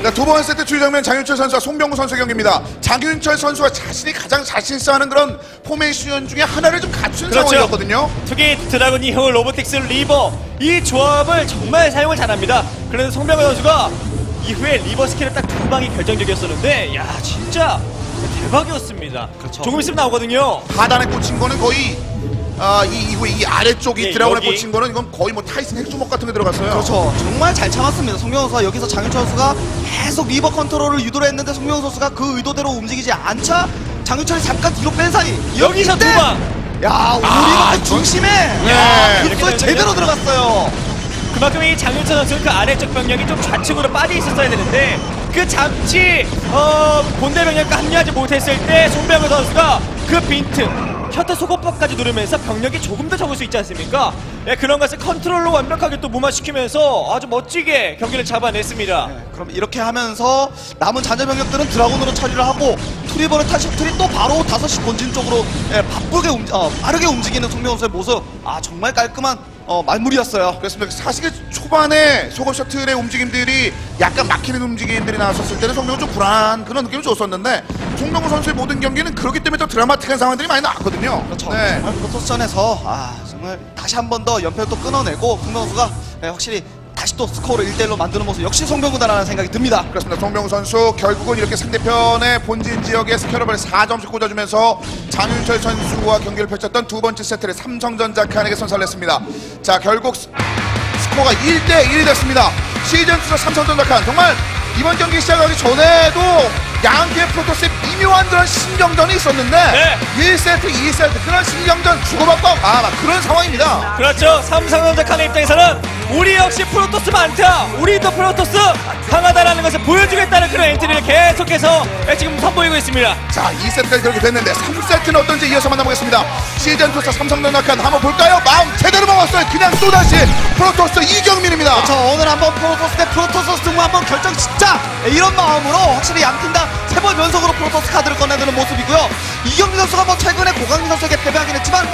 자, 두 번째 세트 주의 장면 장윤철 선수와 송병구 선수의 경기입니다. 장윤철 선수가 자신이 가장 자신있어하는 그런 포메이션 중에 하나를 좀 갖춘 상황이었거든요. 투기 드라군 이후 로보틱스 리버 이 조합을 정말 사용을 잘합니다. 그런데 송병구 선수가 이후에 리버 스킬을 딱 두 방이 결정적이었었는데 야 진짜 대박이었습니다. 그렇죠. 조금 있으면 나오거든요. 하단에 꽂힌 거는 거의 이 이후에 이 아래쪽 이 예, 드라곤에 여기. 꽂힌 거는 이건 거의 뭐 타이슨 핵주먹 같은 게 들어갔어요. 그렇죠. 정말 잘 참았습니다. 송병호 선수가 여기서 장윤철 선수가 계속 리버 컨트롤을 유도를 했는데 송병호 선수가 그 의도대로 움직이지 않자 장윤철이 잠깐 뒤로 뺀 사이 여기서 이때! 두 방. 야 우리 중심에 네. 급소에 이렇게 제대로 들어갔어요. 그만큼 이 장윤철 선수는 그 아래쪽 병력이 좀 좌측으로 빠져 있었어야 되는데 그 잠시 본대 병력과 합류하지 못했을 때 송병구 선수가 그 빈틈 셔터 속옷법까지 누르면서 병력이 조금 더 적을 수 있지 않습니까? 네, 그런 것을 컨트롤로 완벽하게 또 무마시키면서 아주 멋지게 경기를 잡아냈습니다. 네, 그럼 이렇게 하면서 남은 잔여 병력들은 드라곤으로 처리를 하고 투리버를 탄 셔틀이 또 바로 5시 본진 쪽으로 빠르게 움직이는 송병호 선수의 모습 정말 깔끔한 말물이었어요. 그렇습니다. 사실 초반에 소급 셔틀의 움직임들이 약간 막히는 움직임들이 나왔었을 때는 송병구 좀 불안한 그런 느낌을 줬었는데 송병구 선수의 모든 경기는 그렇기 때문에 더 드라마틱한 상황들이 많이 나왔거든요. 그렇죠. 네. 정말 프로토스전에서 정말 다시 한 번 더 연패를 또 끊어내고 송병구 선수가 확실히 다시 또 스코어를 1대1로 만드는 모습 역시 송병구다라는 생각이 듭니다. 그렇습니다. 송병구 선수 결국은 이렇게 상대편의 본진 지역에 스캐러를 4점씩 꽂아주면서 장윤철 선수와 경기를 펼쳤던 두 번째 세트를 삼성전자 칸에게 선사했습니다. 자, 결국 스코어가 1대1이 됐습니다. 시즌2 삼성전자 칸 정말 이번 경기 시작하기 전에도 양팀의 프로토스의 미묘한 그런 신경전이 있었는데 네. 1세트, 2세트 그런 신경전 주고받고 막 그런 상황입니다. 그렇죠. 삼성전자 칸의 입장에서는 우리 역시 프로토스 많다. 우리도 프로토스 강하다라는 것을 보여주겠다는 그런 엔트리를 계속해서 지금 선보이고 있습니다. 자, 2세트까지 그렇게 됐는데 3세트는 어떤지 이어서 만나보겠습니다. 시즌2 삼성전자 칸 한번 볼까요? 마음 제대로 먹었어요. 그냥 또다시 프로토스 이경민입니다. 그렇죠. 오늘 한번 프로토스 대 프로토스 승부 한번 결정 짓자 이런 마음으로 확실히 양팀 다 3번 연속으로 프로토스 카드를 꺼내드는 모습이고요. 이경민 선수가 뭐 최근에 고강민 선수에게 패배하긴 했지만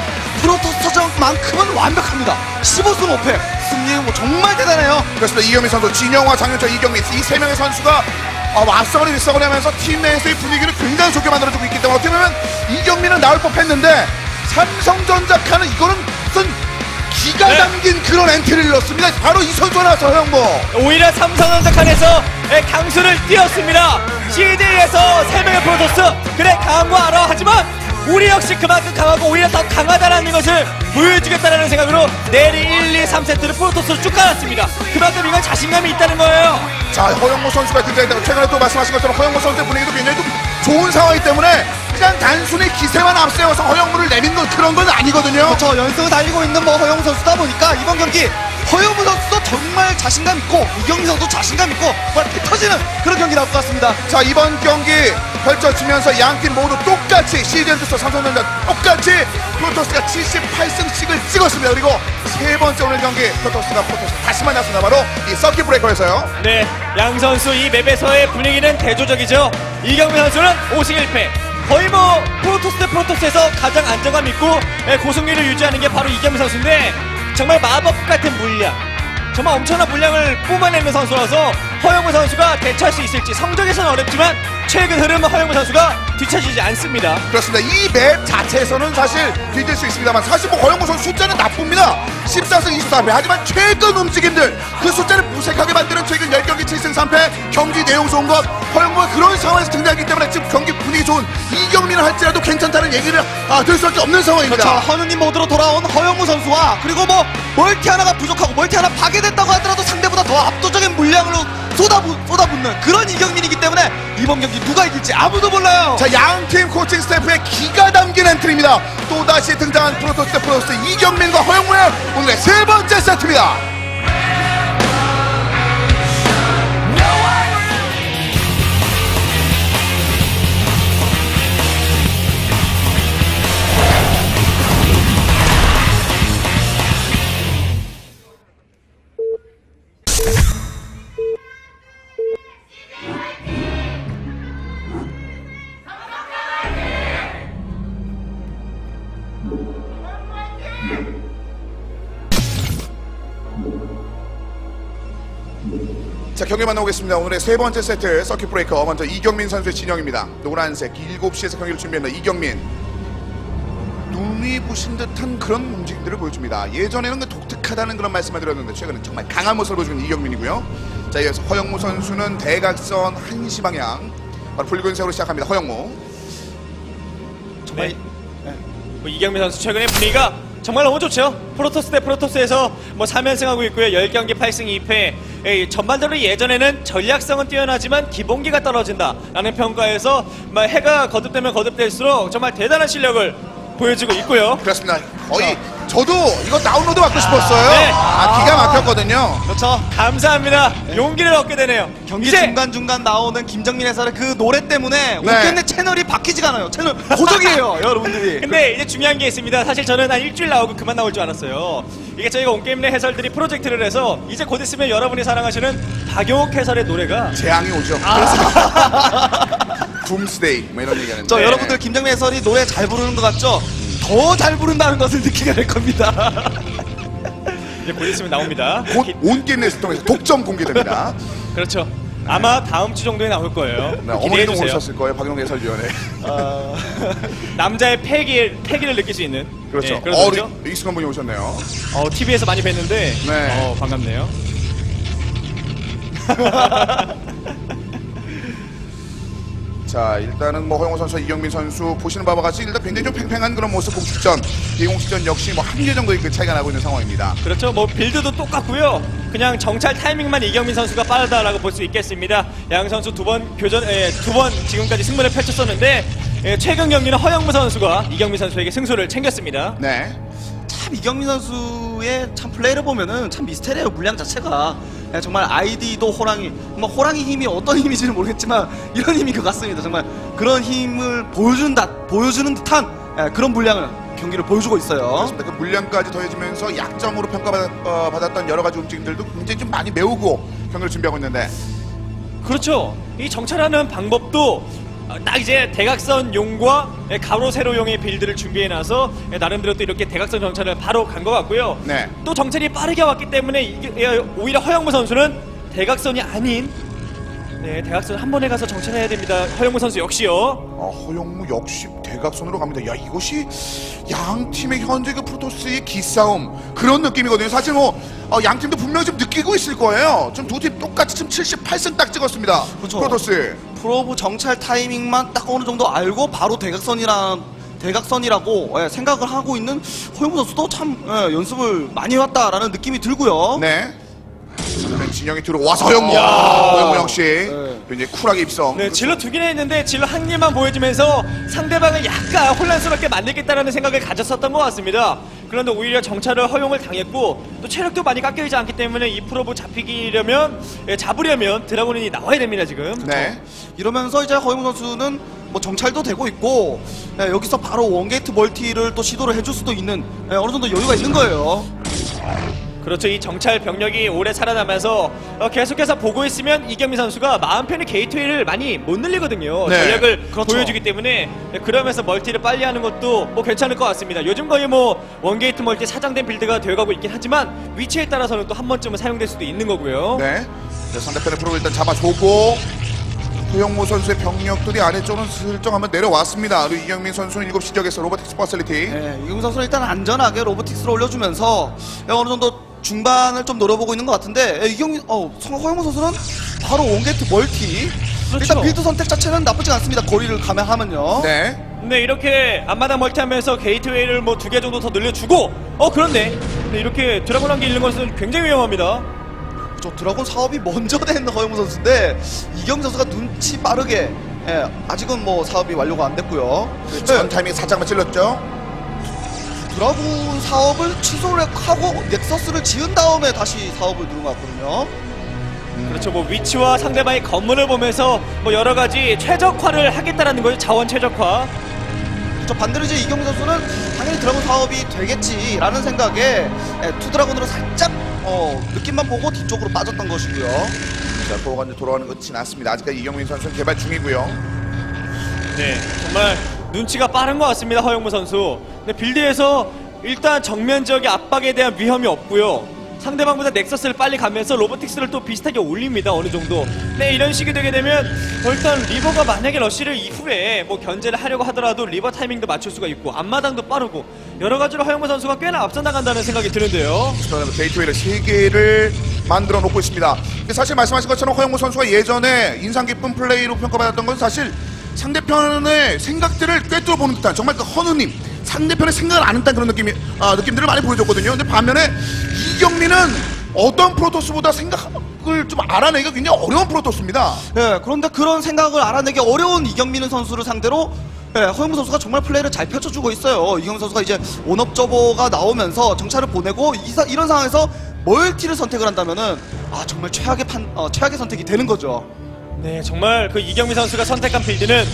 프로토스전만큼은 완벽합니다. 15승 5패 승리는 뭐 정말 대단해요. 그렇습니다. 이경민 선수, 진영화, 장윤철, 이경민 이 세 명의 선수가 앞서거리 윗서거리 하면서 팀 내에서의 분위기를 굉장히 좋게 만들어주고 있기 때문에 어떻게 보면 이경민은 나올 법했는데 삼성전자 칸은 이거는 무슨 기가 담긴 그런 엔트리를 넣습니다. 바로 이 선수가 나와서 허영무. 오히려 삼성전자 칸에서 강수를 띄웠습니다. CD에서 3명의 프로토스 그래 강한 거 알아. 하지만 우리 역시 그만큼 강하고 오히려 더 강하다라는 것을 보여주겠다는 생각으로 내일 1, 2, 3세트를 프로토스로 쭉 깔았습니다. 그만큼 이건 자신감이 있다는 거예요. 자, 허영무 선수가 등장했다고 최근에 또 말씀하신 것처럼 허영무 선수의 분위기도 굉장히 좀 좋은 상황이기 때문에 그냥 단순히 기세만 앞세워서 허영무를 내민 건 그런 건 아니거든요. 그렇죠. 연승을 달리고 있는 허영무 선수다 보니까 이번 경기 허영무 선수도 정말 자신감 있고 이경민 선수도 자신감 있고 정말 배 터지는 그런 경기 나올 것 같습니다. 자, 이번 경기 펼쳐지면서 양팀 모두 똑같이 시즌2 삼성전자 똑같이 프로토스가 78승씩을 찍었습니다. 그리고 세 번째 오늘 경기 프로토스 다시 만났습니다. 바로 이 서킷 브레이커에서요. 네, 양 선수 이 맵에서의 분위기는 대조적이죠. 이경민 선수는 5승 1패. 거의 뭐 프로토스 대 프로토스에서 가장 안정감 있고 고승률을 유지하는 게 바로 이경민 선수인데 정말 마법 같은 물량, 정말 엄청난 물량을 뿜어내는 선수라서 허영무 선수가 대처할 수 있을지 성적에서는 어렵지만 최근 흐름은 허영무 선수가 뒤처지지 않습니다. 그렇습니다. 이 맵 자체에서는 사실 뒤질 수 있습니다만 사실 뭐 허영무 선수 숫자는 나쁩니다. 14승 24패. 하지만 최근 움직임들 그 숫자를 무색하게 만드는 최근 10경기 7승 3패 경기 내용 좋은 것 허영무가 그런 상황에서 등장하기 때문에 지금 경기 분위기 좋은 이경민을 할지라도 괜찮다는 얘기를 들 수밖에 없는 상황입니다. 그렇죠. 허누님 모드로 돌아온 허영무 선수와 그리고 뭐 멀티 하나가 부족하고 멀티 하나 파괴됐다고 하더라도 상대보다 더 압도적인 물량으로 쏟아붓는 그런 이경민이기 때문에 이번 경기 누가 이길지 아무도 몰라요. 자, 양팀 코칭 스태프의 기가 담긴 엔트리입니다. 또다시 등장한 프로토스 대 프로토스 이경민과 허영무의 오늘의 세 번째 세트입니다. 자, 경기 만나보겠습니다. 오늘의 세 번째 세트 서킷 브레이커. 먼저 이경민 선수의 진영입니다. 노란색 7시에서 경기를 준비했는 이경민. 눈이 부신 듯한 그런 움직임들을 보여줍니다. 예전에는 그 독특하다는 그런 말씀을 드렸는데 최근에 정말 강한 모습을 보여주는 이경민이고요. 자, 이어서 허영무 선수는 대각선 1시 방향 바로 붉은색으로 시작합니다. 허영무. 정말 뭐 이경민 선수 최근에 분위기가 정말 너무 좋죠. 프로토스 대 프로토스에서 뭐 3연승하고 있고요. 10경기 8승 2패. 전반적으로 예전에는 전략성은 뛰어나지만 기본기가 떨어진다라는 평가에서 해가 거듭되면 거듭될수록 정말 대단한 실력을 보여주고 있고요. 그렇습니다. 거의 저도 이거 다운로드 받고 싶었어요. 네. 기가 막혔거든요. 그렇죠. 감사합니다. 용기를 얻게 되네요. 경기 이제 중간중간 나오는 김정민 해설의 그 노래 때문에 네. 온게임내 채널이 바뀌지가 않아요. 채널 고정이에요, 여러분들이. 근데 이제 중요한 게 있습니다. 사실 저는 한 일주일 나오고 그만 나올 줄 알았어요. 이게 저희가 온게임 내 해설들이 프로젝트를 해서 이제 곧 있으면 여러분이 사랑하시는 박용욱 해설의 노래가 재앙이 오죠. 그렇습니다. 둠스데이 뭐 이런 얘기하는데. 저 여러분들 김정민 해설이 노래 잘 부르는 것 같죠? 더 잘 부른다는 것을 느끼게 될 겁니다. 이제 곧 있으면 나옵니다. 곧 온게임넷을 통해서 독점 공개됩니다. 그렇죠. 아마 다음 주 정도에 나올 거예요. 네, 기대해 어머니도 주세요. 모르셨을 거예요. 박용욱 해설위원회. 남자의 패기를 느낄 수 있는 그렇죠. 그런 노래죠. 익숙한 분이 오셨네요. TV에서 많이 뵀는데 네. 반갑네요. 자, 일단은 뭐 허영호 선수, 이경민 선수 보시는 바와 같이 일단 굉장히 좀 팽팽한 그런 모습. 공식전, 비공식전 역시 뭐 한 개 정도의 그 차이가 나고 있는 상황입니다. 그렇죠. 뭐 빌드도 똑같고요. 그냥 정찰 타이밍만 이경민 선수가 빠르다라고 볼 수 있겠습니다. 양 선수 두 번 지금까지 승부를 펼쳤었는데 최근 경기는 허영무 선수가 이경민 선수에게 승수를 챙겼습니다. 네. 참 이경민 선수의 참 플레이를 보면은 참 미스테리해요. 물량 자체가 정말 아이디도 호랑이, 뭐 호랑이 힘이 어떤 힘인지는 모르겠지만 이런 힘인 것 같습니다. 정말 그런 힘을 보여주는 듯한 그런 물량을 경기를 보여주고 있어요. 그렇습니다. 그 물량까지 더해지면서 약점으로 평가받았던 여러 가지 움직임들도 굉장히 좀 많이 메우고 경기를 준비하고 있는데. 그렇죠. 이 정찰하는 방법도 딱 이제 대각선용과 가로 세로용의 빌드를 준비해놔서 나름대로 또 이렇게 대각선 정찰을 바로 간 것 같고요. 네. 또 정찰이 빠르게 왔기 때문에 오히려 허영무 선수는 대각선이 아닌 대각선 한 번에 가서 정찰해야 됩니다. 허영무 선수 역시요. 허영무 역시 대각선으로 갑니다. 야, 이것이 양 팀의 현재 그 프로토스의 기싸움 그런 느낌이거든요. 사실 뭐 양 팀도 분명히 좀 느끼고 있을 거예요. 지금 두 팀 똑같이 지금 78승 딱 찍었습니다. 그렇죠. 프로토스. 프로브 정찰 타이밍만 딱 어느 정도 알고 바로 대각선이라고 생각을 하고 있는 허영무 선수도 참 연습을 많이 해왔다라는 느낌이 들고요. 네. 진영이 들어와서 허영무 역시 굉장히 쿨하게 입성. 네, 질러 두 개나 했는데 질러 한 개만 보여주면서 상대방을 약간 혼란스럽게 만들겠다라는 생각을 가졌었던 것 같습니다. 그런데 오히려 정찰을 허용을 당했고 또 체력도 많이 깎여있지 않기 때문에 이 프로브 잡으려면 드라곤이 나와야 됩니다 지금. 네. 이러면서 이제 허영무 선수는 뭐 정찰도 되고 있고 여기서 바로 원게이트 멀티를 또 시도를 해줄 수도 있는 어느 정도 여유가 있는 거예요. 그렇죠. 이 정찰 병력이 오래 살아나면서 계속해서 보고 있으면 이경민 선수가 마음 편히 게이트웨이를 많이 못 늘리거든요. 네. 전략을 그렇죠. 보여주기 때문에 그러면서 멀티를 빨리 하는 것도 뭐 괜찮을 것 같습니다. 요즘 거의 뭐 원게이트 멀티 사장된 빌드가 되어가고 있긴 하지만 위치에 따라서는 또 한 번쯤은 사용될 수도 있는 거고요. 네. 자, 상대편의 프로 일단 잡아주고 허영무 선수의 병력들이 아래쪽은 슬쩍 한번 내려왔습니다. 그리고 이경민 선수는 7시 지역에서 로보틱스 퍼실리티. 네, 이경민 선수는 일단 안전하게 로보틱스를 올려주면서 어느 정도 중반을 좀 노려보고 있는 것 같은데 허영무 선수는 바로 원게이트 멀티. 그렇죠. 일단 빌드 선택 자체는 나쁘지 않습니다. 거리를 감행하면요. 네. 네, 이렇게 앞마당 멀티하면서 게이트웨이를 뭐 2개 정도 더 늘려주고 그런데 이렇게 드라곤 한 개 잃는 것은 굉장히 위험합니다. 저 드라곤 사업이 먼저 된 허영무 선수인데 이경민 선수가 눈치 빠르게 아직은 뭐 사업이 완료가 안 됐고요. 전 타이밍에 살짝만 찔렀죠. 드라군 사업을 취소를 하고 넥서스를 지은 다음에 다시 사업을 누른 것 같거든요. 그렇죠. 뭐 위치와 상대방의 건물을 보면서 뭐 여러 가지 최적화를 하겠다라는 거죠. 자원 최적화. 저 반대로 이제 이경민 선수는 당연히 드라군 사업이 되겠지라는 생각에 투드라군으로 살짝 느낌만 보고 뒤쪽으로 빠졌던 것이고요. 자, 보호가 이제 돌아가는 것이 났습니다. 아직까지 이경민 선수는 개발 중이고요. 네, 정말 눈치가 빠른 것 같습니다. 허영무 선수. 근데 빌드에서 일단 정면 지역의 압박에 대한 위험이 없고요. 상대방보다 넥서스를 빨리 가면서 로보틱스를 또 비슷하게 올립니다. 어느 정도. 네, 이런 식이 되게 되면 일단 리버가 만약에 러쉬를 이후에 뭐 견제를 하려고 하더라도 리버 타이밍도 맞출 수가 있고 앞마당도 빠르고 여러 가지로 허영무 선수가 꽤나 앞서 나간다는 생각이 드는데요. 게이트웨이를 3개를 만들어 놓고 있습니다. 사실 말씀하신 것처럼 허영무 선수가 예전에 인상 깊은 플레이로 평가받았던 건 사실 상대편의 생각들을 꿰뚫어보는 듯한 정말 그 헌우님 상대편의 생각을 아는 듯한 그런 느낌들을 많이 보여줬거든요. 근데 반면에 이경민은 어떤 프로토스보다 생각을 좀 알아내기가 굉장히 어려운 프로토스입니다. 예, 그런데 그런 생각을 알아내기 어려운 이경민 선수를 상대로 허영무 선수가 정말 플레이를 잘 펼쳐주고 있어요. 이경민 선수가 이제 온업저버가 나오면서 정찰을 보내고 이런 상황에서 멀티를 선택을 한다면은 정말 최악의 선택이 되는 거죠. 네, 정말 그 이경민 선수가 선택한 빌드는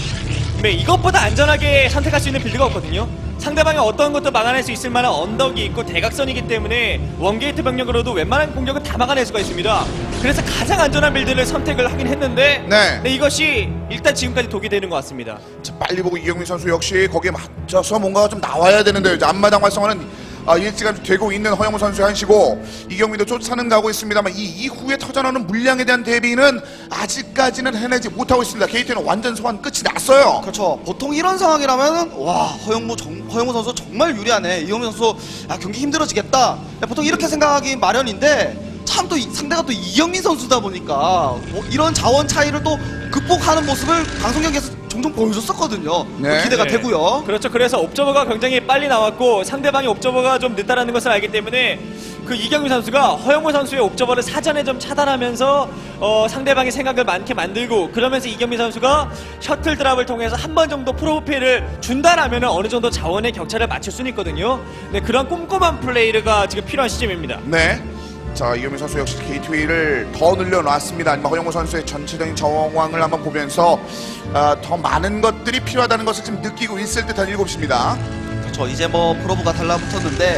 이것보다 안전하게 선택할 수 있는 빌드가 없거든요. 상대방이 어떤 것도 막아낼 수 있을 만한 언덕이 있고 대각선이기 때문에 원게이트 병력으로도 웬만한 공격은 다 막아낼 수가 있습니다. 그래서 가장 안전한 빌드를 선택을 하긴 했는데 네. 이것이 일단 지금까지 독이 되는 것 같습니다. 자, 빨리 보고 이경민 선수 역시 거기에 맞춰서 뭔가가 좀 나와야 되는데요. 이제 앞마당 활성화는 일찌감치 되고 있는 허영무 선수의 한시고 이경민도 쫓아는 가고 있습니다만 이 이후에 터져나오는 물량에 대한 대비는 아직까지는 해내지 못하고 있습니다. 게이트는 완전 소환 끝이 났어요. 그렇죠. 보통 이런 상황이라면 허영무 선수 정말 유리하네. 이경민 선수 경기 힘들어지겠다. 보통 이렇게 생각하기 마련인데 참 또 상대가 또 이경민 선수다 보니까 이런 자원 차이를 또 극복하는 모습을 방송 경기에서 종종 보여줬었거든요. 네. 기대가 네. 되고요. 그렇죠. 그래서 옵저버가 굉장히 빨리 나왔고 상대방의 옵저버가 좀 늦다라는 것을 알기 때문에 그 이경민 선수가 허영무 선수의 옵저버를 사전에 좀 차단하면서 상대방의 생각을 많게 만들고 그러면서 이경민 선수가 셔틀 드랍을 통해서 한 번 정도 프로피를 준다라면 어느 정도 자원의 격차를 맞출 수는 있거든요. 네, 그런 꼼꼼한 플레이가 지금 필요한 시점입니다. 네. 자, 이경민 선수 역시 게이트웨이를 더 늘려놨습니다. 아니면 허영무 선수의 전체적인 정황을 한번 보면서 더 많은 것들이 필요하다는 것을 지금 느끼고 있을 듯한 7시입니다. 그렇죠. 이제 뭐 프로브가 달라붙었는데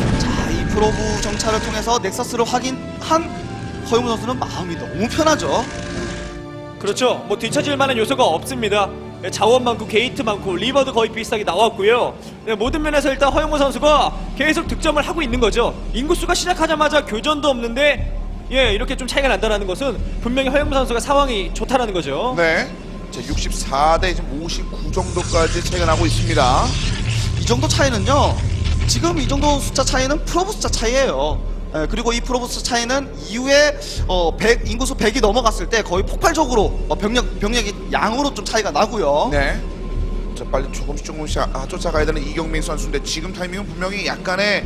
이 프로브 정찰을 통해서 넥서스를 확인한 허영무 선수는 마음이 너무 편하죠. 그렇죠. 뭐 뒤처질 만한 요소가 없습니다. 자원 많고 게이트 많고 리버도 거의 비슷하게 나왔고요. 네, 모든 면에서 일단 허영무 선수가 계속 득점을 하고 있는 거죠. 인구수가 시작하자마자 교전도 없는데 이렇게 좀 차이가 난다는 것은 분명히 허영무 선수가 상황이 좋다라는 거죠. 네. 자, 64대 지금 59 정도까지 차이가 나고 있습니다. 이 정도 차이는요. 지금 이 정도 숫자 차이는 프로브 숫자 차이예요. 그리고 이 프로브 숫자 차이는 이후에 인구수 100이 넘어갔을 때 거의 폭발적으로 병력이 양으로 좀 차이가 나고요. 네. 자, 빨리 조금씩 쫓아가야 되는 이경민 선수인데 지금 타이밍은 분명히 약간의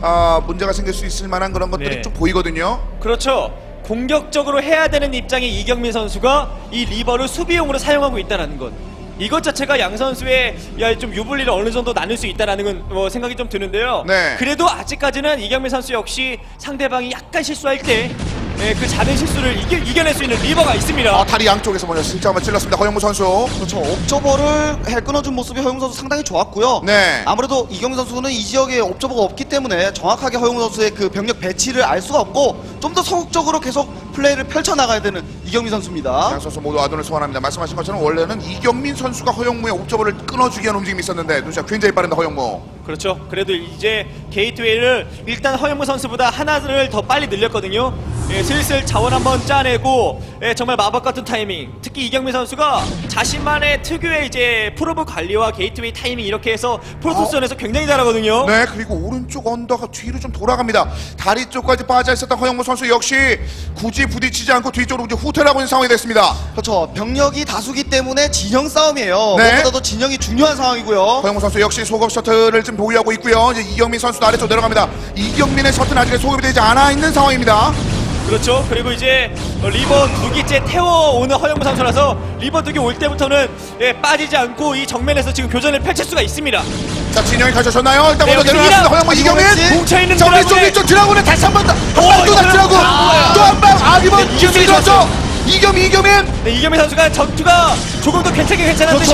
문제가 생길 수 있을 만한 그런 것들이 네. 좀 보이거든요. 그렇죠. 공격적으로 해야 되는 입장의 이경민 선수가 이 리버를 수비용으로 사용하고 있다는 것. 이것 자체가 양 선수의 좀 유불리를 어느 정도 나눌 수 있다는 생각이 좀 드는데요. 네. 그래도 아직까지는 이경민 선수 역시 상대방이 약간 실수할 때 그 작은 실수를 이겨낼 수 있는 리버가 있습니다. 다리 양쪽에서 먼저 실제 한번 찔렀습니다. 허영무 선수. 그렇죠. 옵저버를 끊어준 모습이 허영무 선수 상당히 좋았고요. 네. 아무래도 이경민 선수는 이 지역에 옵저버가 없기 때문에 정확하게 허영무 선수의 그 병력 배치를 알 수가 없고 좀 더 소극적으로 계속 플레이를 펼쳐나가야 되는 이경민 선수입니다. 양 선수 모두 아둔을 소환합니다. 말씀하신 것처럼 원래는 이경민 선수가 허영무의 옵저버를 끊어주기 위한 움직임이 있었는데 눈치가 굉장히 빠른다 허영무. 그렇죠. 그래도 이제 게이트웨이를 일단 허영무 선수보다 하나를 더 빨리 늘렸거든요. 슬슬 자원 한번 짜내고 정말 마법 같은 타이밍. 특히 이경민 선수가 자신만의 특유의 이제 프로브 관리와 게이트웨이 타이밍 이렇게 해서 프로토스전에서 굉장히 잘하거든요. 네, 그리고 오른쪽 언더가 뒤로 좀 돌아갑니다. 다리 쪽까지 빠져 있었던 허영무 선수 역시 굳이 부딪히지 않고 뒤쪽으로 이제 후퇴하고 있는 상황이 됐습니다. 그렇죠. 병력이 다수기 때문에 진영 싸움이에요. 네. 무엇보다도 진영이 중요한 상황이고요. 허영무 선수 역시 소급 셔틀을 지금 보유하고 있고요. 이제 이경민 선수도 아래쪽 내려갑니다. 이경민의 셔틀은 아직 소급이 되지 않아 있는 상황입니다. 그렇죠. 그리고 이제 리버 두기째 태워오는 허영무 선수라서 리버 두기 올 때부터는 빠지지 않고 이 정면에서 지금 교전을 펼칠 수가 있습니다. 자, 진영이 가져졌나요? 일단 네, 먼저 여기 내려갔습니다. 드라군. 허영무 이경민. 뭉쳐있는 자, 드라군에 왼쪽 드라군에 다시 한번 또 다시 드라군. 아, 또 한 방. 리버 네, 기술 들었죠. 이경민. 네, 이경민 선수가 전투가 조금 더 괜찮은데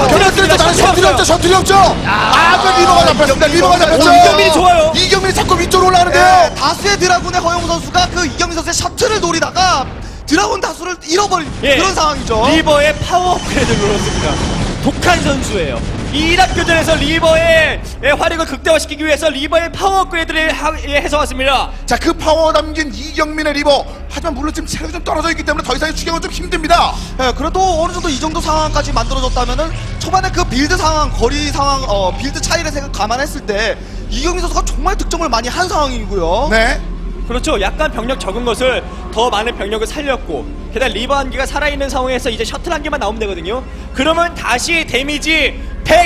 셔틀이 없죠. 그 리버가 잡혔습니다. 리버가 잡혔죠. 이경민이 좋아요. 이경민이 자꾸 위쪽으로 올라가는데요. 네, 다수의 드라군의 허영무 선수가 그 이경민 선수의 셔틀을 노리다가 드라군 다수를 잃어버린 그런 상황이죠. 리버의 파워 업그레이드를 눌렀습니다. 독한 선수예요. 이 2단 교전에서 리버의 화력을 극대화시키기 위해서 리버의 파워 업그레이드를 해서 왔습니다. 자, 그 파워 담긴 이경민의 리버. 하지만 물론 지금 체력이 좀 떨어져 있기 때문에 더 이상의 추격은 좀 힘듭니다. 예, 그래도 어느 정도 이 정도 상황까지 만들어졌다면은 초반에 그 빌드 상황, 거리 상황, 빌드 차이를 감안했을 때 이경민 선수가 정말 득점을 많이 한 상황이고요. 네. 그렇죠. 약간 병력 적은 것을 더 많은 병력을 살렸고 게다가 리버 한 개가 살아있는 상황에서 이제 셔틀 한 개만 나오면 되거든요. 그러면 다시 데미지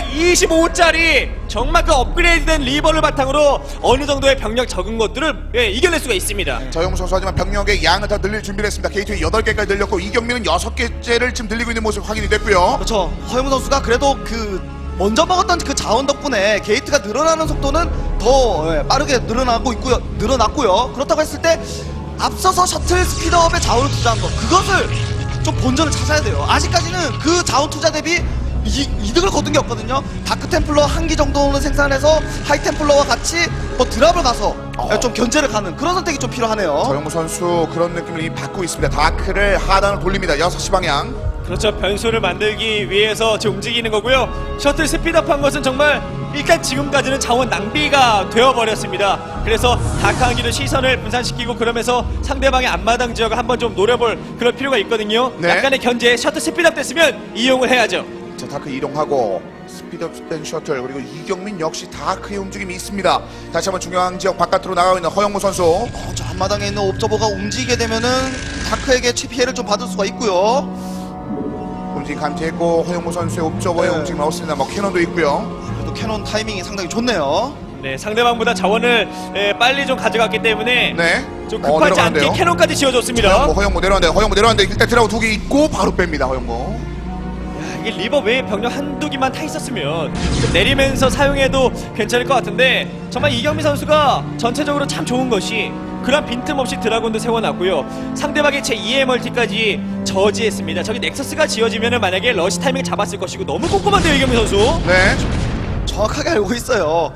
125짜리 정말 그 업그레이드된 리버를 바탕으로 어느 정도의 병력 적은 것들을 이겨낼 수가 있습니다. 저영무 선수 하지만 병력의 양을 다 늘릴 준비를 했습니다. 게이트웨이 8개까지 늘렸고 이경민은 6개째를 지금 늘리고 있는 모습 확인이 됐고요. 그렇죠. 허영무 선수가 그래도 먼저 먹었던 그 자원 덕분에 게이트가 늘어나는 속도는 더 빠르게 늘어났고요. 그렇다고 했을 때 앞서서 셔틀 스피드업에 자원을 투자한 것, 그것을 좀 본전을 찾아야 돼요. 아직까지는 그 자원 투자 대비 이득을 거둔 게 없거든요. 다크템플러 한 기 정도는 생산해서 하이템플러와 같이 드랍을 가서 좀 견제를 가는 그런 선택이 좀 필요하네요. 저영무 선수 그런 느낌을 이미 받고 있습니다. 다크를 하단을 돌립니다. 6시 방향. 그렇죠. 변수를 만들기 위해서 지금 움직이는 거고요. 셔틀 스피드업한 것은 정말 일단 지금까지는 자원 낭비가 되어버렸습니다. 그래서 다크한기로 시선을 분산시키고 그러면서 상대방의 앞마당 지역을 한번 좀 노려볼 그런 필요가 있거든요. 네. 약간의 견제, 셔틀 스피드업 됐으면 이용을 해야죠. 자, 다크 이동하고 스피드업된 셔틀 그리고 이경민 역시 다크의 움직임이 있습니다. 다시 한번 중요한 지역 바깥으로 나가고 있는 허영무 선수. 저 앞마당에 있는 옵저버가 움직이게 되면은 다크에게 피해를 좀 받을 수가 있고요. 움직임 감퇴했고 허영무 선수의 옵저버의 네. 움직임 나왔습니다. 뭐 캐논도 있고요. 그래도 캐논 타이밍이 상당히 좋네요. 네, 상대방보다 자원을 빨리 좀 가져갔기 때문에 네. 좀 급하지 않게 내려가는데요. 캐논까지 지어줬습니다. 허영무 내려왔는데 허영무 내려왔는데 일단 드라고 2개 있고 바로 뺍니다. 허영무. 이게 리버 외에 병력 한두 기만 타 있었으면 좀 내리면서 사용해도 괜찮을 것 같은데 정말 이경민 선수가 전체적으로 참 좋은 것이 그런 빈틈없이 드라곤도 세워놨고요. 상대방의 제2의 멀티까지 저지했습니다. 저기 넥서스가 지어지면 만약에 러시 타이밍을 잡았을 것이고 너무 꼼꼼한데요, 이경민 선수. 네. 정확하게 알고 있어요.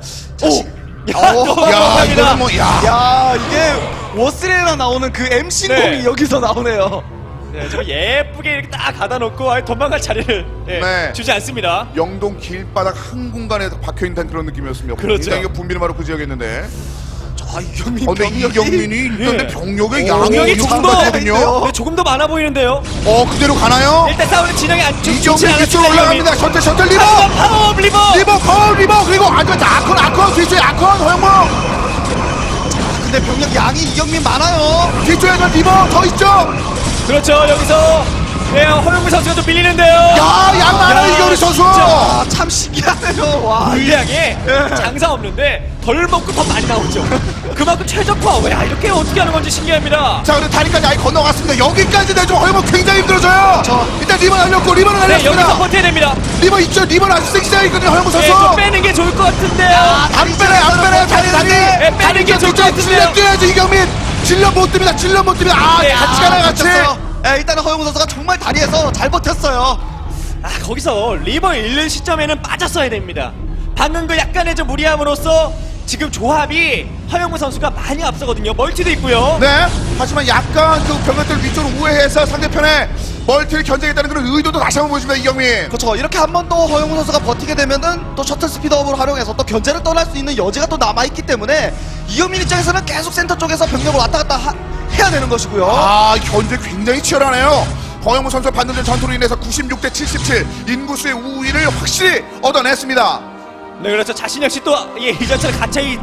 야, 너무 야, 감사합니다. 이거는 뭐, 야, 이게 워스레나 나오는 그 MC공이 네. 여기서 나오네요. 네, 저 예쁘게 이렇게 딱 가다 놓고 아예 도망갈 자리를 네. 주지 않습니다. 영동 길바닥 한 공간에 박혀있는 그런 느낌이었습니다. 그렇죠. 굉장히 분비는 바로 그 지역이었는데. 자, 이경민 근데 이경민이 일단 예. 병력의 병력이 양이 조금 더 상당하거든요. 네, 조금 더 많아 보이는데요. 그대로 가나요? 일단 싸우는 진영이 안 좋지 이경민 않았습니다. 뒤쪽으로 올라갑니다. 셔틀 리버! 파워 리버! 리버 파워 리버! 그리고 아컨 뒤쪽에 아컨 허영무! 근데 병력 양이 이경민 많아요. 뒤쪽에 리버 더 있죠? 그렇죠. 여기서 허영무 선수가 좀 밀리는데요. 양 많아 이경민 선수! 아, 참 신기하네요. 와. 물량에 장사 없는데 덜 먹고 더 많이 나오죠. 그만큼 최적화. 야, 이렇게 어떻게 하는 건지 신기합니다. 자, 근데 다리까지 아예 건너갔습니다. 여기까지 내줘 허영무 굉장히 힘들어져요. 일단 리버 날렸고 리버는 네, 여기서 날렸습니다. 버텨야 됩니다. 리버 있죠? 리버는 아주 섹시하거든요 허영무 선수. 좀 빼는 게 좋을 것 같은데요. 안 빼내요 다리. 빼는 게 좋을 것 같은데요. 질러 뛰어야죠 이경민. 질러 못 듭니다. 네, 같이 가라 같이. 일단은 허영우 선수가 정말 다리에서 잘 버텼어요. 거기서 리버 잃는 시점에는 빠졌어야 됩니다. 방금 그 약간의 좀 무리함으로써 지금 조합이 허영무 선수가 많이 앞서거든요. 멀티도 있고요. 네. 하지만 약간 그 병력들 위쪽으로 우회해서 상대편에 멀티를 견제하겠다는 그런 의도도 다시 한번 보여줍니다 이경민. 그렇죠. 이렇게 한 번 더 허영우 선수가 버티게 되면은 또 셔틀 스피드업을 활용해서 또 견제를 떠날 수 있는 여지가 또 남아있기 때문에 이경민 입장에서는 계속 센터 쪽에서 병력을 왔다 갔다 해야 되는 것이고요. 견제 굉장히 치열하네요. 허영무 선수 방금 전 전투로 인해서 96대 77 인구수의 우위를 확실히 얻어냈습니다. 네, 그렇죠. 자신 역시 또 이전처럼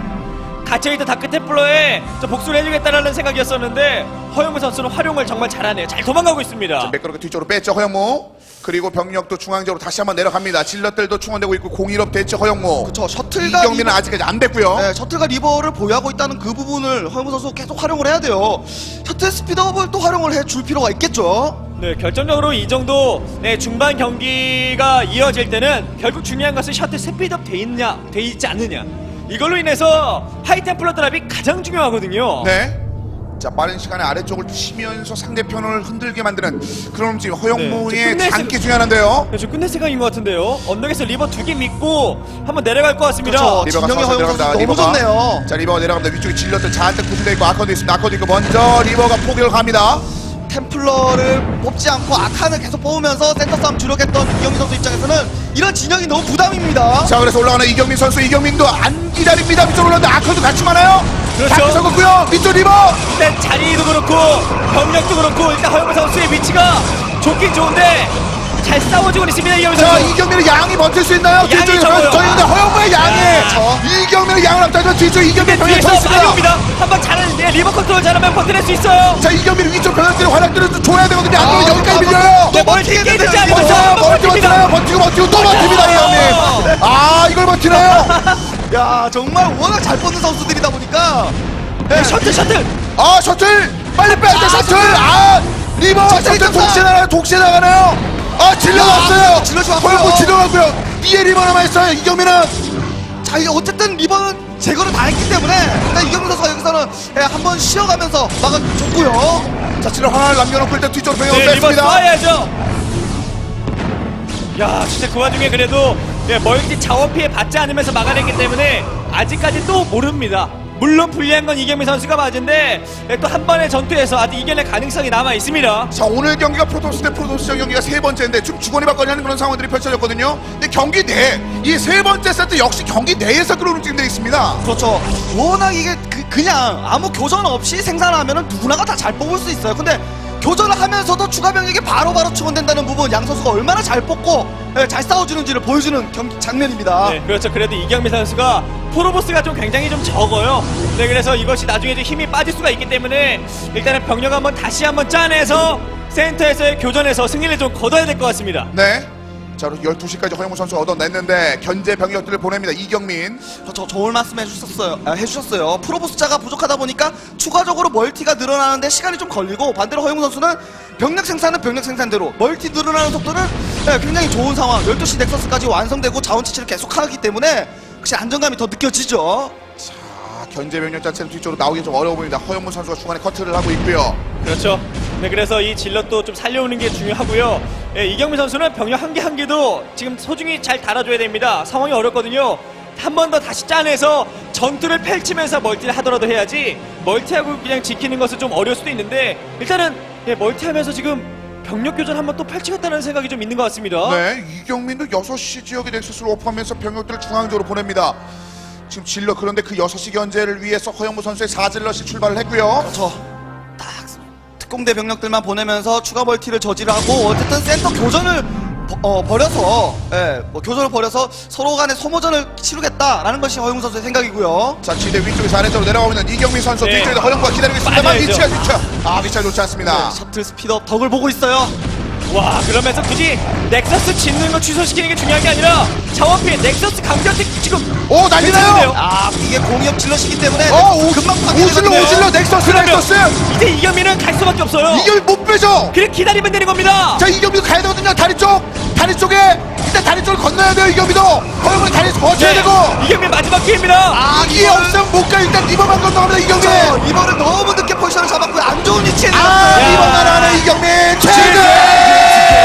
갇혀있던 다크템플러에 복수를 해주겠다는 생각이었었는데 허영무 선수는 활용을 정말 잘하네요. 잘 도망가고 있습니다. 매끄럽게 뒤쪽으로 뺐죠 허영무. 그리고 병력도 중앙적으로 다시 한번 내려갑니다. 질럿들도 충원되고 있고 공일업 됐죠 허영무. 그렇죠. 셔틀과 이경민은 아직까지 안 뺐고요. 네, 셔틀과 리버를 보유하고 있다는 그 부분을 허영우 선수 계속 활용을 해야 돼요. 셔틀 스피드업을 또 활용을 해줄 필요가 있겠죠. 네, 결정적으로 이 정도 중반 경기가 이어질 때는 결국 중요한 것은 셔틀 스피드업 돼 있지 않느냐. 이걸로 인해서 하이템플러 드랍이 가장 중요하거든요. 네. 자, 빠른 시간에 아래쪽을 치면서 상대편을 흔들게 만드는 그런 움직임. 허영무의 네, 장기 중요한데요. 네, 저 끝낼 생각인 것 같은데요. 언덕에서 리버 2개 믿고 한번 내려갈 것 같습니다. 그렇죠. 리버가 진영의 서서 허영 선수 내려갑니다. 너무 리버가. 좋네요. 자, 리버가 내려갑니다. 위쪽에 질럿들 잔뜩 구분되어 있고 아컨도 있습니다. 아컨도 있고 먼저 리버가 포기를 갑니다. 템플러를 뽑지 않고 아칸을 계속 뽑으면서 센터 싸움 주력했던 이경민 선수 입장에서는 이런 진영이 너무 부담입니다. 자, 그래서 올라가는 이경민 선수. 이경민도 안 기다립니다. 밑으로 올라오는데 아커도 같이 많아요. 그렇죠. 다크 섞었고요. 밑으로 리버. 일단 자리도 그렇고 병력도 그렇고 일단 허영무 선수의 위치가 좋긴 좋은데 잘 싸워주고 있습니다. 이경민 자, 선수. 이경민의 양이 버틸 수 있나요? 양이 뒤쪽에 적어요. 저희는데 허영무의 양이. 이경민의 양을 앞다져 뒤쪽에 이경민 병력 더 뒤에서 많이 있습니다. 옵니다. 한번 잘하는데 리버 컨트롤 잘하면 버텨낼 수 있어요. 자, 이경민 위쪽 병력들의 활약들을 줘야 되거든요. 안 그러면 여기까지 밀려요. 네, 멀티 깨는지 아니면 버티고 또 버팁니다, 이경민. 아, 이걸 버티나요? 야, 정말 워낙 잘 뽑는 선수들이다 보니까 네, 셔틀. 아, 셔틀 빨리 빼야 돼. 셔틀. 아, 리버 셔틀 동시에 나가나요? 아, 질러갔어요. 질럿이 왔고요. 허영무 질러갔고요. 뒤에 리버 남아있어요. 이경민은. 자, 이게 어쨌든 리버는 제거를 다 했기 때문에 일단 이경민 선수가 여기서는 한번 쉬어가면서 막아줬고요. 자, 질러 하나를 남겨놓고 일단 뒤쪽으로 병력을 네, 리버 뺐습니다. 쏴야죠. 야, 진짜 그 와중에 그래도 멀티 자원 피해 받지 않으면서 막아냈기 때문에 아직까지 또 모릅니다. 물론 불리한 건 이경민 선수가 맞은데 또 한 번의 전투에서 아직 이겨낼 가능성이 남아 있습니다. 자, 오늘 경기가 프로토스 대 프로토스전 경기가 세 번째인데 좀 주거니 받거니 하는 그런 상황들이 펼쳐졌거든요. 근데 경기 내 이 세 번째 세트 역시 경기 내에서 그런 움직임들이 있습니다. 그렇죠. 워낙 이게 그냥 아무 교전 없이 생산하면은 누구나가 다 잘 뽑을 수 있어요. 근데 교전을 하면서도 추가 병력이 바로바로 충원된다는 부분, 양 선수가 얼마나 잘 뽑고 잘 싸워주는지를 보여주는 경기 장면입니다. 네, 그렇죠. 그래도 이경민 선수가 프로보스가 좀 굉장히 좀 적어요. 네, 그래서 이것이 나중에 좀 힘이 빠질 수가 있기 때문에 일단은 병력 한번 다시 한번 짜내서 센터에서의 교전에서 승리를 좀 거둬야 될 것 같습니다. 네. 자, 12시까지 허영무 선수 얻어냈는데 견제 병력들을 보냅니다. 이경민. 그렇죠. 좋은 말씀 해주셨어요. 프로보 숫자가 부족하다 보니까 추가적으로 멀티가 늘어나는데 시간이 좀 걸리고, 반대로 허영무 선수는 병력 생산은 병력 생산대로 멀티 늘어나는 속도는 굉장히 좋은 상황. 12시 넥서스까지 완성되고 자원 채취를 계속하기 때문에 확실히 안정감이 더 느껴지죠. 자, 견제 병력 자체는 뒤쪽으로 나오기 좀 어려워 보입니다. 허영무 선수가 중간에 커트를 하고 있고요. 그렇죠. 네, 그래서 이 질럿도 좀 살려오는 게 중요하고요. 예, 이경민 선수는 병력 한 개 한 개도 지금 소중히 잘 달아줘야 됩니다. 상황이 어렵거든요. 한 번 더 다시 짜내서 전투를 펼치면서 멀티를 하더라도 해야지, 멀티하고 그냥 지키는 것은 좀 어려울 수도 있는데 일단은 멀티하면서 지금 병력 교전 한번 또 펼치겠다는 생각이 좀 있는 것 같습니다. 네, 이경민도 6시 지역의 넥서스를 오픈하면서 병력들을 중앙적으로 보냅니다. 지금 질러, 그런데 그 6시 견제를 위해서 허영무 선수의 4질럿이 출발을 했고요. 그렇죠. 딱 특공대 병력들만 보내면서 추가 멀티를 저지하고, 어쨌든 센터 교전을 버려서 교전을 벌여서 서로 간의 소모전을 치르겠다라는 것이 허영무 선수의 생각이고요. 자, 지대 위쪽에서 아래쪽으로 내려가고 있는 이경민 선수. 네. 뒤쪽에서 허영무가 기다리고 있습니다만 빠져야죠. 위치가 좋지 않습니다. 셔틀 스피드업 덕을 보고 있어요. 와, 그러면서 굳이 넥서스 짓는 거 취소시키는 게 중요한 게 아니라 자원 피해 넥서스 강력히 지금 오, 난리나요? 아, 이게 공이업 질럿이기 때문에 금방 오질러 넥서스. 이제 이경민은 갈 수밖에 없어요. 이경민 못 빼죠. 그냥 기다리면 되는 겁니다. 자, 이경민도 가야 되거든요. 다리 쪽에 일단 다리 쪽을 건너야 돼요. 이경민도 허영무는 다리에서 버텨야 되고. 이경민 마지막 기회입니다. 이게 없으면 못 가. 일단 리버만 건너갑니다. 이경민. 이번은 너무 늦게 포지션을 잡았고요. 안 좋은 위치에 리버만 하는 이경민 최대.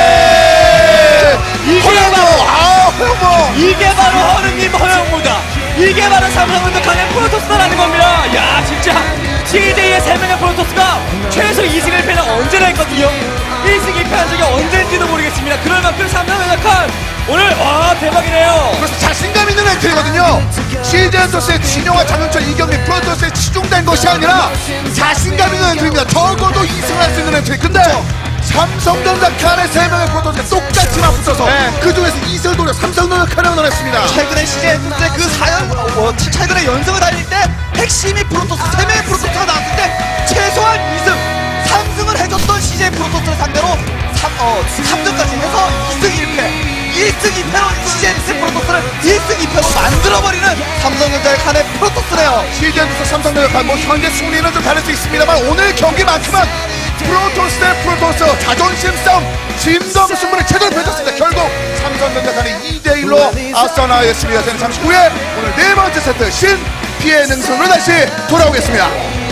허영무. 이게 바로 허르님 허영무다. 이게 바로 삼성전자칸의 프로토스라는 겁니다. 야, 진짜 CJ의 3명의 프로토스가 최소 2승 1패는 언제나 했거든요. 1승 2패 한 적이 언제인지도 모르겠습니다. 그럴 만큼 삼성전자칸 오늘 대박이네요. 그래서 자신감 있는 엔트리거든요. CJ엔터스의 진영아, 장윤철, 이경민, 프로토스에 치중된 것이 아니라 자신감 있는 엔트리입니다. 적어도 2승을 할 수 있는 엔트리. 근데 삼성전자 칸의 3명의 프로토스가 똑같이 맞붙어서 그 중에서 2승을 노려 삼성전자 칸을 얻어냈습니다. 최근에 CJ엔터스의 그 최근에 연승을 달릴 때 핵심이 프로토스 3명의 프로토스가 나왔을 때 최소한 2승 3승을 해줬던 CJ 프로토스를 상대로 3승까지 해서 2승 1패 1승 2패로 CJ 프로토스를 1승 2패로 만들어버리는 삼성전자의 칸의 프로토스네요. CJ엔터스 삼성전자 칸, 뭐 현재 순위는 좀 다를 수 있습니다만 오늘 경기만큼은 프로토스 대 프로토스 자존심 싸움, 진검 승부를 제대로 펼쳤습니다. 결국 삼성전자 칸이 2대1로 앞서 나가겠습니다. 저는 잠시 후에 오늘 네 번째 세트 신 피해 능선으로 다시 돌아오겠습니다.